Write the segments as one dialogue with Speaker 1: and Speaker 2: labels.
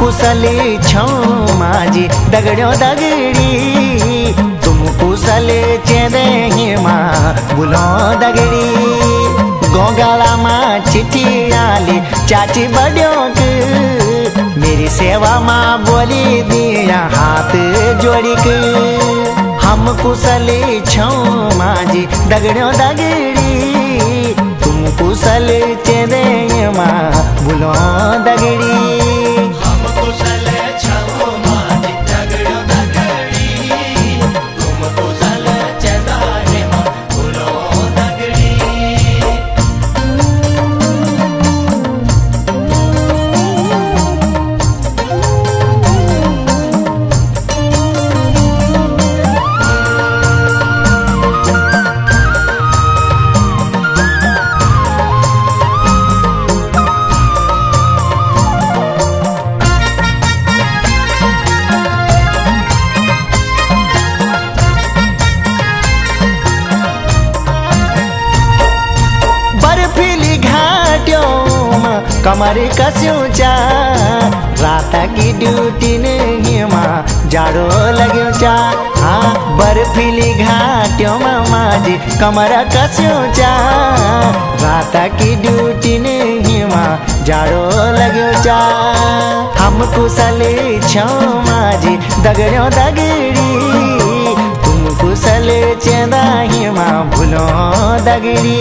Speaker 1: कुशली छौ माझी दगड्यो दगडी, तुम कुशल चेदे हिमा बुलो दगडी। गोगाला मा चिट्ठी आली चाची बड्यो के, मेरी सेवा माँ बोली दिया हाथ जोड़ी के। हम कुशली छौ माझी दगड्यो दगडी, तुम कुशल चेदे माँ बुलो दगडी। कमर कस्यूं चा रात की ड्यूटी नहीं माँ जाड़ो लग्यो चा। हाँ बर्फीली घाटियों माँ जी कमर कस्यूं चा रात की ड्यूटी नहीं माँ जाड़ो लग्यो चा। हम कुशल छौ माँ जी दगड्यो दगड़ी, तुम कुशल चेदा ही माँ भूलो दगड़ी।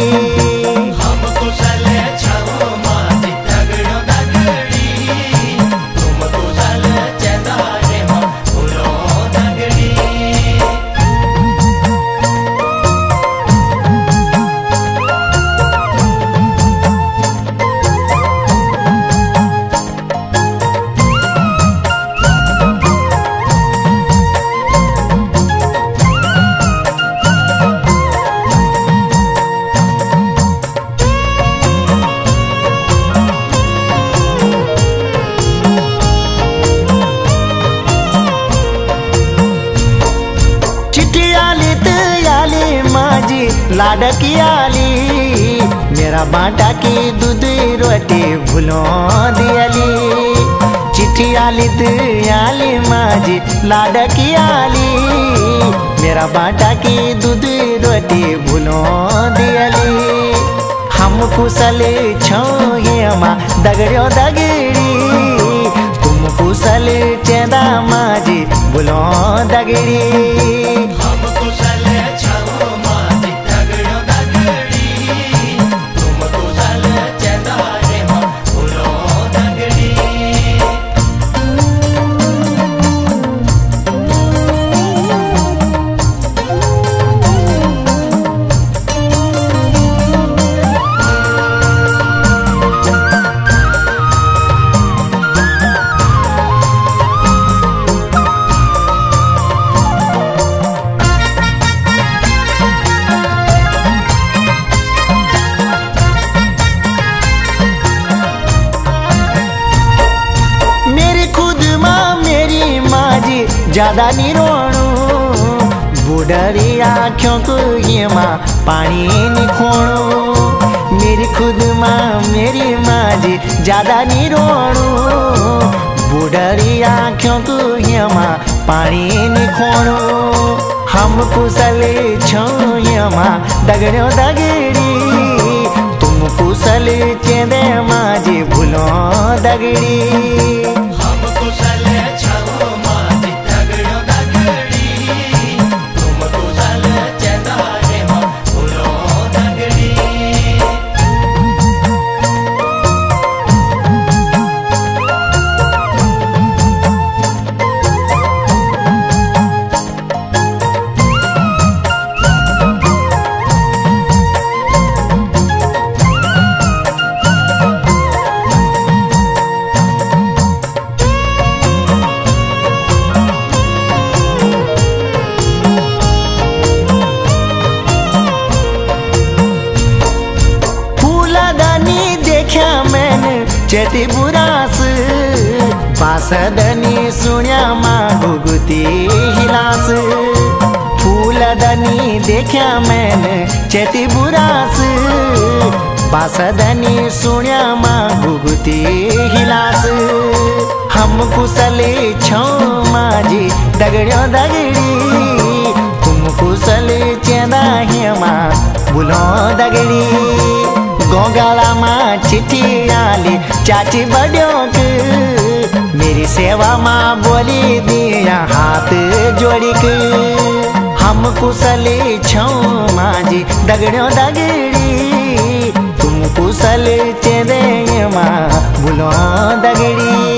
Speaker 1: लाडकी आली मेरा बाटा की दूध रोटी भूलो दियाली। चिट्ठी आली आली माजी लाडकी आली, मेरा बाटा की दूध रोटी भूलो दियाली। हम कुशल छौ हेमा दगड्यो दगड़ी, तुम कुशल चेदा माजी भूलो दगड़ी। ज्यादा नी रोणू बुढ़री आँखों को ये माँ पानी नी खोणू। मेरी खुद माँ मेरी माँ जी ज्यादा नी रोणू बुढ़री आँखों को ये माँ पानी नी खोणू। हम कुशल छौ ये माँ दगड्यो दगड़ी, तुम कुशल चेदे माँ जी भूलो दगड़ी। चेती बुरास बासदनी सुन्या माँ घुगुती हिलास। फूलदनी देखा मैंने चेती बुरास बासदनी सुन्या माँ घुगुती हिलास। हम हम कुशल छौं माझी दगड़ियों दगड़ी, तुम कुशल चेदा हेमा बुलो दगड़ी। गोगाला माँ चिट्ठी आली चाची बड़ियों के, मेरी सेवा माँ बोली दिया हाथ जोड़ी के। हम कुशल छौं माझी दगड़ियों दगड़ी, तुम कुशल चेदे माँ बुलो दगड़ी।